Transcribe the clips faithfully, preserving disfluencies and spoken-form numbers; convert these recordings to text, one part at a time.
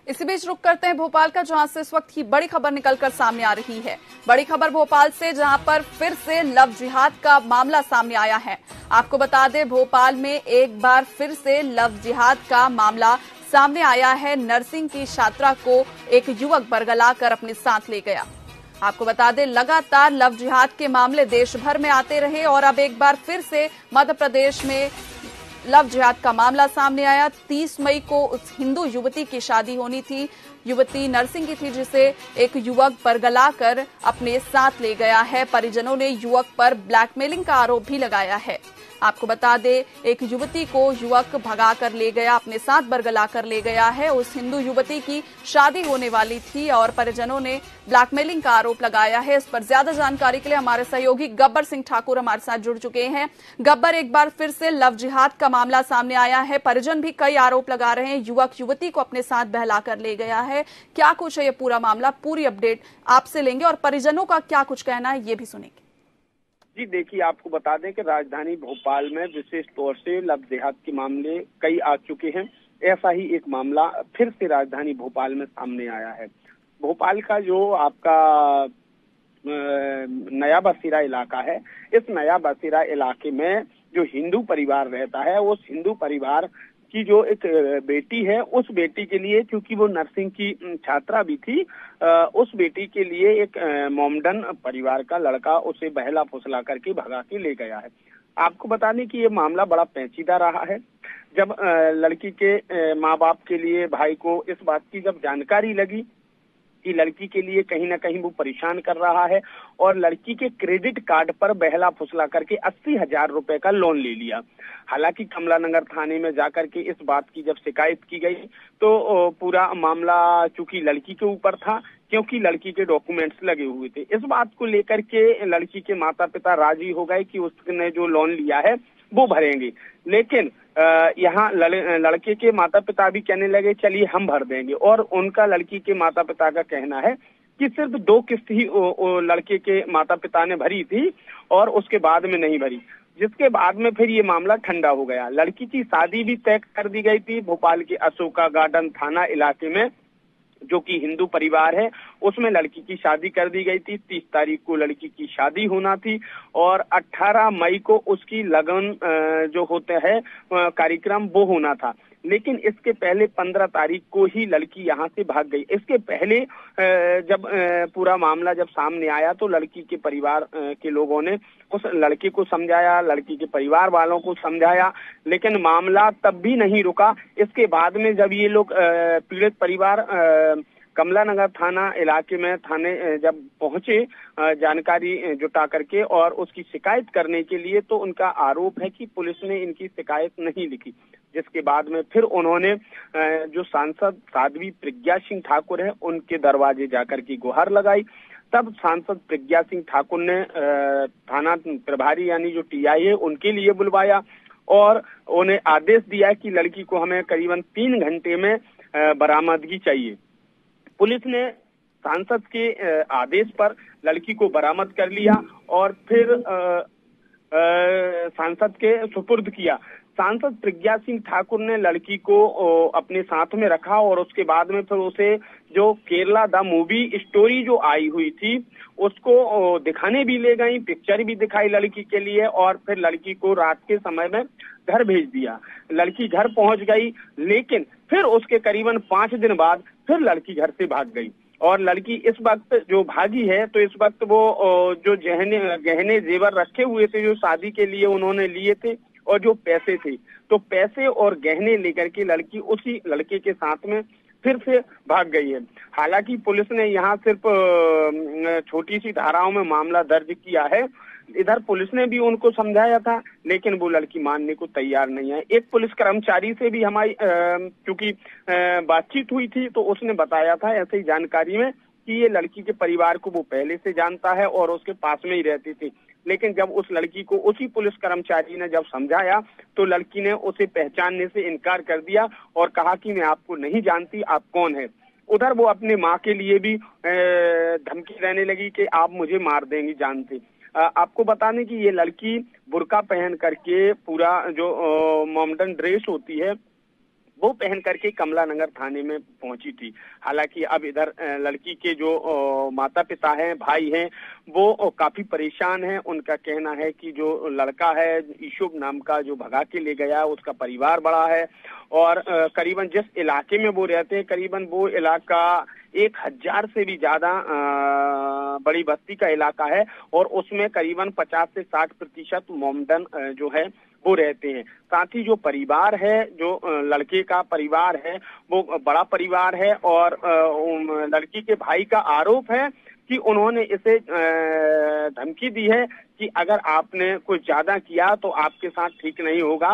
इसी बीच रुक करते हैं भोपाल का, जहां से इस वक्त की बड़ी खबर निकलकर सामने आ रही है। बड़ी खबर भोपाल से, जहां पर फिर से लव जिहाद का मामला सामने आया है। आपको बता दें, भोपाल में एक बार फिर से लव जिहाद का मामला सामने आया है। नर्सिंग की छात्रा को एक युवक बरगलाकर अपने साथ ले गया। आपको बता दें, लगातार लव जिहाद के मामले देश भर में आते रहे और अब एक बार फिर से मध्य प्रदेश में लव जिहाद का मामला सामने आया। तीस मई को उस हिंदू युवती की शादी होनी थी। युवती नर्सिंग की थी, जिसे एक युवक बरगलाकर अपने साथ ले गया है। परिजनों ने युवक पर ब्लैकमेलिंग का आरोप भी लगाया है। आपको बता दें, एक युवती को युवक भगा कर ले गया, अपने साथ बरगला कर ले गया है। उस हिंदू युवती की शादी होने वाली थी और परिजनों ने ब्लैकमेलिंग का आरोप लगाया है। इस पर ज्यादा जानकारी के लिए हमारे सहयोगी गब्बर सिंह ठाकुर हमारे साथ जुड़ चुके हैं। गब्बर, एक बार फिर से लव जिहाद का मामला सामने आया है। परिजन भी कई आरोप लगा रहे हैं, युवक युवती को अपने साथ बहला कर ले गया है। क्या कुछ है ये पूरा मामला? पूरी अपडेट आपसे लेंगे और परिजनों का क्या कुछ कहना है ये भी सुनेंगे। जी देखिए, आपको बता दें कि राजधानी भोपाल में विशेष तौर से लव जिहाद के मामले कई आ चुके हैं। ऐसा ही एक मामला फिर से राजधानी भोपाल में सामने आया है। भोपाल का जो आपका नया बसीरा इलाका है, इस नया बसीरा इलाके में जो हिंदू परिवार रहता है, उस हिंदू परिवार की जो एक बेटी है, उस बेटी के लिए, क्योंकि वो नर्सिंग की छात्रा भी थी, उस बेटी के लिए एक मोमडन परिवार का लड़का उसे बहला फुसला करके भगा के ले गया है। आपको बता दें कि ये मामला बड़ा पेचीदा रहा है। जब लड़की के माँ बाप के लिए, भाई को इस बात की जब जानकारी लगी कि लड़की के लिए कहीं ना कहीं वो परेशान कर रहा है और लड़की के क्रेडिट कार्ड पर बहला फुसला करके अस्सी हजार रुपए का लोन ले लिया। हालांकि कमला नगर थाने में जाकर के इस बात की जब शिकायत की गई तो पूरा मामला चूंकि लड़की के ऊपर था, क्योंकि लड़की के डॉक्यूमेंट्स लगे हुए थे, इस बात को लेकर के लड़की के माता पिता राजी हो गए कि उसने जो लोन लिया है वो भरेंगे। लेकिन यहाँ लड़के के माता पिता भी कहने लगे चलिए हम भर देंगे, और उनका लड़की के माता पिता का कहना है कि सिर्फ दो किस्त ही ओ, ओ, लड़के के माता पिता ने भरी थी और उसके बाद में नहीं भरी, जिसके बाद में फिर ये मामला ठंडा हो गया। लड़की की शादी भी तय कर दी गई थी भोपाल के अशोका गार्डन थाना इलाके में, जो कि हिंदू परिवार है, उसमें लड़की की शादी कर दी गई थी। तीस तारीख को लड़की की शादी होना थी और अठारह मई को उसकी लगन जो होता है कार्यक्रम वो होना था। लेकिन इसके पहले पंद्रह तारीख को ही लड़की यहाँ से भाग गई। इसके पहले जब पूरा मामला जब सामने आया तो लड़की के परिवार के लोगों ने उस लड़के को समझाया, लड़की के परिवार वालों को समझाया, लेकिन मामला तब भी नहीं रुका। इसके बाद में जब ये लोग पीड़ित परिवार कमला नगर थाना इलाके में थाने जब पहुंचे जानकारी जुटा करके और उसकी शिकायत करने के लिए, तो उनका आरोप है कि पुलिस ने इनकी शिकायत नहीं लिखी, जिसके बाद में फिर उन्होंने जो सांसद साध्वी प्रज्ञा सिंह ठाकुर है उनके दरवाजे जाकर की गुहार लगाई। तब सांसद प्रज्ञा सिंह ठाकुर ने थाना प्रभारी यानी जो टीआई है उनके लिए बुलवाया और उन्हें आदेश दिया कि लड़की को हमें करीबन तीन घंटे में बरामदगी चाहिए। पुलिस ने सांसद के आदेश पर लड़की को बरामद कर लिया और फिर सांसद के सुपुर्द किया। सांसद प्रज्ञा सिंह ठाकुर ने लड़की को अपने साथ में रखा और उसके बाद में फिर उसे जो केरला द मूवी स्टोरी जो आई हुई थी उसको दिखाने भी ले गई, पिक्चर भी दिखाई लड़की के लिए, और फिर लड़की को रात के समय में घर भेज दिया। लड़की घर पहुंच गई, लेकिन फिर उसके करीबन पांच दिन बाद फिर लड़की घर से भाग गई। और लड़की इस वक्त जो भागी है, तो इस वक्त वो जो गहने गहने जेवर रखे हुए थे जो शादी के लिए उन्होंने लिए थे और जो पैसे थे, तो पैसे और गहने लेकर के लड़की उसी लड़के के साथ में फिर से भाग गई है। हालांकि पुलिस ने यहाँ सिर्फ छोटी सी धाराओं में मामला दर्ज किया है। इधर पुलिस ने भी उनको समझाया था, लेकिन वो लड़की मानने को तैयार नहीं है। एक पुलिस कर्मचारी से भी हमारी क्योंकि बातचीत हुई थी तो उसने बताया था ऐसे ही जानकारी में कि ये लड़की के परिवार को वो पहले से जानता है और उसके पास में ही रहती थी। लेकिन जब उस लड़की को उसी पुलिस कर्मचारी ने जब समझाया तो लड़की ने उसे पहचानने से इनकार कर दिया और कहा कि मैं आपको नहीं जानती, आप कौन है। उधर वो अपने माँ के लिए भी धमकी देने लगी कि आप मुझे मार देंगी जान से। आपको बताने की ये लड़की बुर्का पहन करके पूरा जो मोमडन ड्रेस होती है वो पहन करके कमला नगर थाने में पहुंची थी। हालांकि अब इधर लड़की के जो माता पिता हैं, भाई हैं, वो काफी परेशान हैं। उनका कहना है कि जो लड़का है ईशुब नाम का, जो भगा के ले गया, उसका परिवार बड़ा है और करीबन जिस इलाके में वो रहते हैं, करीबन वो इलाका एक हजार से भी ज्यादा बड़ी बस्ती का इलाका है और उसमें करीबन पचास से साठ प्रतिशत मोमडन जो है वो रहते हैं। साथ ही जो परिवार है, जो लड़के का परिवार है, वो बड़ा परिवार है और लड़की के भाई का आरोप है कि उन्होंने इसे धमकी दी है कि अगर आपने कुछ ज्यादा किया तो आपके साथ ठीक नहीं होगा।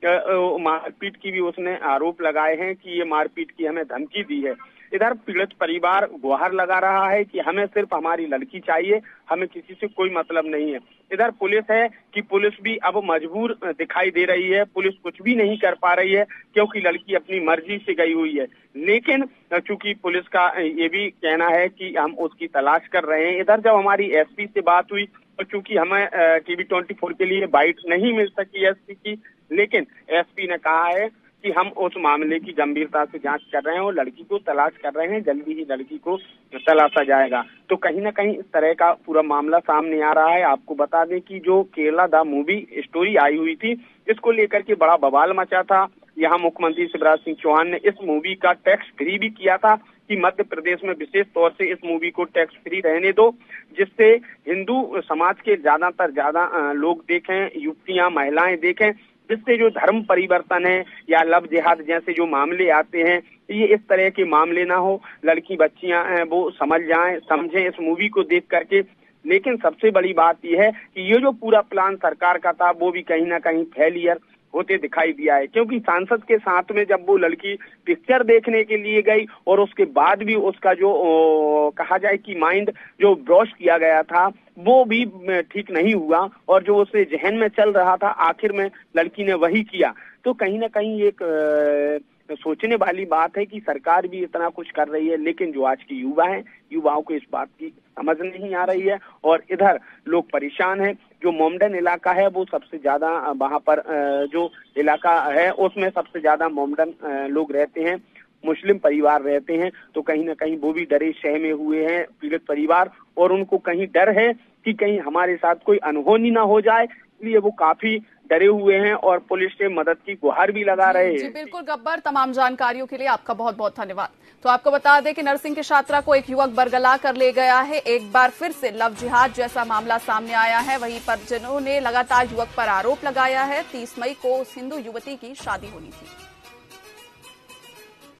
मारपीट की भी उसने आरोप लगाए हैं कि ये मारपीट की हमें धमकी दी है। इधर पीड़ित परिवार गुहार लगा रहा है कि हमें सिर्फ हमारी लड़की चाहिए, हमें किसी से कोई मतलब नहीं है। इधर पुलिस है कि पुलिस भी अब मजबूर दिखाई दे रही है, पुलिस कुछ भी नहीं कर पा रही है क्योंकि लड़की अपनी मर्जी से गई हुई है। लेकिन चूंकि पुलिस का ये भी कहना है कि हम उसकी तलाश कर रहे हैं। इधर जब हमारी एसपी से बात हुई और चूंकि हमें टीवी ट्वेंटी फोर के लिए बाइट नहीं मिल सकी एसपी की, लेकिन एसपी ने कहा है कि हम उस मामले की गंभीरता से जांच कर रहे हैं और लड़की को तलाश कर रहे हैं, जल्दी ही लड़की को तलाशा जाएगा। तो कहीं ना कहीं इस तरह का पूरा मामला सामने आ रहा है। आपको बता दें कि जो केरला द मूवी स्टोरी आई हुई थी, इसको लेकर के बड़ा बवाल मचा था। यहाँ मुख्यमंत्री शिवराज सिंह चौहान ने इस मूवी का टैक्स फ्री भी किया था कि मध्य प्रदेश में विशेष तौर से इस मूवी को टैक्स फ्री रहने दो, जिससे हिंदू समाज के ज्यादातर ज्यादा लोग देखें, युवतियां महिलाएं देखें, जिससे जो धर्म परिवर्तन है या लव जिहाद जैसे जो मामले आते हैं, ये इस तरह के मामले ना हो, लड़की बच्चियां वो समझ जाएं, समझें इस मूवी को देख करके। लेकिन सबसे बड़ी बात यह है कि ये जो पूरा प्लान सरकार का था वो भी कहीं ना कहीं फेलियर होते दिखाई दिया है, क्योंकि सांसद के साथ में जब वो लड़की पिक्चर देखने के लिए गई और उसके बाद भी उसका जो ओ, कहा जाए कि माइंड जो ब्रॉश किया गया था वो भी ठीक नहीं हुआ और जो उसे जहन में चल रहा था आखिर में लड़की ने वही किया। तो कहीं ना कहीं एक आ, सोचने वाली बात है कि सरकार भी इतना कुछ कर रही है, लेकिन जो आज की युवा है, युवाओं को इस बात की समझ नहीं आ रही है और इधर लोग परेशान हैं। जो मोमडन इलाका है वो सबसे ज्यादा, वहां पर जो इलाका है उसमें सबसे ज्यादा मोमडन लोग रहते हैं, मुस्लिम परिवार रहते हैं। तो कहीं ना कहीं वो भी डरे सहमे हुए हैं पीड़ित परिवार और उनको कहीं डर है कि कहीं हमारे साथ कोई अनहोनी ना हो जाए, इसलिए वो काफी डरे हुए हैं और पुलिस से मदद की गुहार भी लगा रहे हैं। जी बिल्कुल गब्बर, तमाम जानकारियों के लिए आपका बहुत बहुत धन्यवाद। तो आपको बता दें कि नर्सिंग की छात्रा को एक युवक बरगला कर ले गया है। एक बार फिर से लव जिहाद जैसा मामला सामने आया है। वहीं परिजनों ने लगातार युवक पर आरोप लगाया है। तीस मई को उस हिंदू युवती की शादी होनी थी।